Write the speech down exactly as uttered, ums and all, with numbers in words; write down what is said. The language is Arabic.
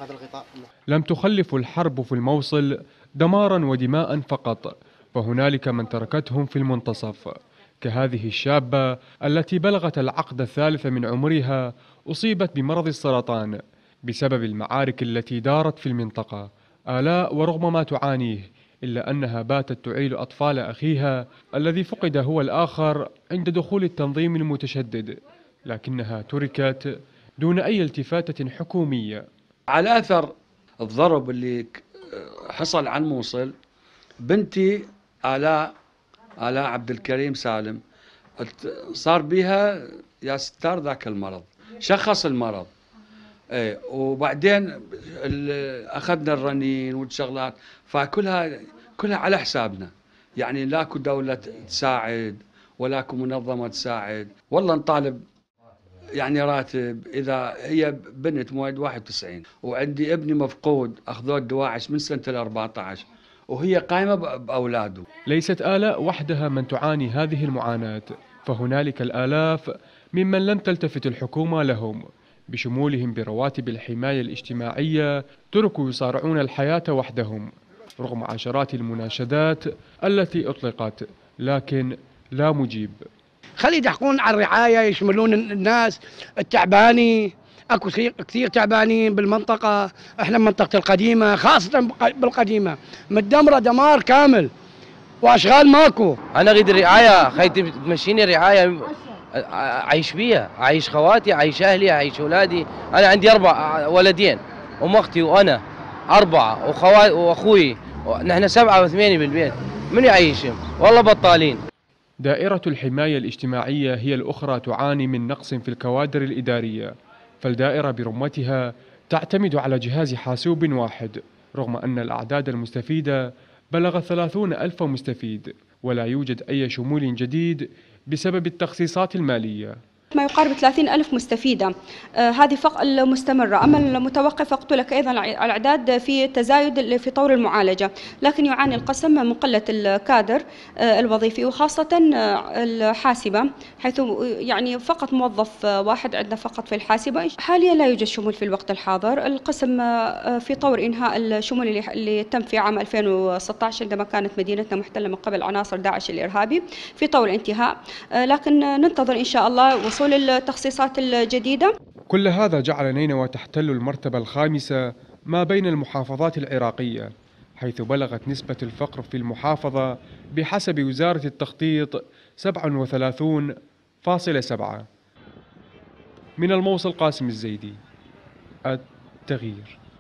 لم تخلف الحرب في الموصل دمارا ودماء فقط، فهنالك من تركتهم في المنتصف، كهذه الشابة التي بلغت العقد الثالث من عمرها أصيبت بمرض السرطان بسبب المعارك التي دارت في المنطقة. آلاء ورغم ما تعانيه إلا أنها باتت تعيل أطفال أخيها الذي فقد هو الآخر عند دخول التنظيم المتشدد، لكنها تركت دون أي التفاتة حكومية. على أثر الضرب اللي حصل عن موصل، بنتي آلاء آلاء عبد الكريم سالم صار بها يا ستار ذاك المرض، شخص المرض ايه، وبعدين اخذنا الرنين والشغلات، فكلها كلها على حسابنا، يعني لاكو دولة تساعد ولاكو منظمة تساعد. والله نطالب يعني راتب، اذا هي بنت مواليد واحد وتسعين وعندي ابني مفقود اخذوه الدواعش من سنة الأربعة عشر وهي قائمة بأولاده. ليست آلاء وحدها من تعاني هذه المعاناة، فهنالك الآلاف ممن لم تلتفت الحكومة لهم، بشمولهم برواتب الحماية الاجتماعية تركوا يصارعون الحياة وحدهم رغم عشرات المناشدات التي أطلقت، لكن لا مجيب. خلي يدحقون على الرعاية، يشملون الناس التعباني، اكو كثير تعبانين بالمنطقة. احنا منطقة القديمة خاصة بالقديمة متدمرة دمار كامل واشغال ماكو. انا اريد الرعاية، خيتي تمشيني رعاية اعيش بيها، اعيش خواتي، اعيش اهلي، اعيش اولادي. انا عندي اربع ولدين، ام اختي وانا اربعة، وخواتي واخوي، نحن سبعة وثمانية بالبيت، من يعيشهم؟ والله بطالين. دائرة الحماية الاجتماعية هي الأخرى تعاني من نقص في الكوادر الإدارية، فالدائرة برمتها تعتمد على جهاز حاسوب واحد، رغم أن الأعداد المستفيدة بلغ ثلاثون ألف مستفيد، ولا يوجد أي شمول جديد بسبب التخصيصات المالية. ما يقارب ثلاثين ألف مستفيدة، آه هذه فقط المستمرة. أما المتوقف فقط لك أيضا الأعداد في تزايد في طور المعالجة، لكن يعاني القسم من قلة الكادر آه الوظيفي، وخاصة آه الحاسبة، حيث يعني فقط موظف آه واحد عندنا فقط في الحاسبة. حاليا لا يوجد شمول في الوقت الحاضر. القسم آه في طور إنهاء الشمول اللي, اللي تم في عام ألفين وستة عشر عندما كانت مدينتنا محتلة من قبل عناصر داعش الإرهابي، في طور الانتهاء، آه لكن ننتظر إن شاء الله وصول التخصيصات الجديدة. كل هذا جعل نينوى تحتل المرتبة الخامسة ما بين المحافظات العراقية، حيث بلغت نسبة الفقر في المحافظة بحسب وزارة التخطيط سبعة وثلاثين فاصلة سبعة. من الموصل قاسم الزيدي، التغيير.